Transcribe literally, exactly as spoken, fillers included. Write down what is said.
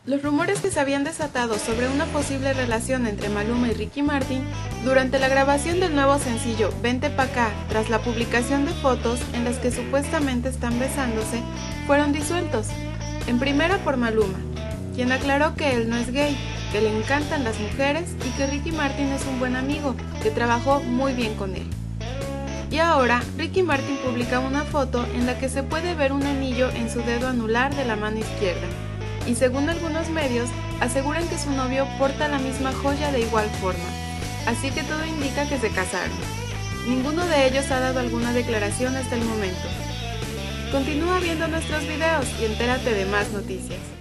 Los rumores que se habían desatado sobre una posible relación entre Maluma y Ricky Martin durante la grabación del nuevo sencillo Vente pa' acá, tras la publicación de fotos en las que supuestamente están besándose, fueron disueltos. En primera por Maluma, quien aclaró que él no es gay, que le encantan las mujeres y que Ricky Martin es un buen amigo, que trabajó muy bien con él. Y ahora, Ricky Martin publica una foto en la que se puede ver un anillo en su dedo anular de la mano izquierda. Y según algunos medios, aseguran que su novio porta la misma joya de igual forma, así que todo indica que se casaron. Ninguno de ellos ha dado alguna declaración hasta el momento. Continúa viendo nuestros videos y entérate de más noticias.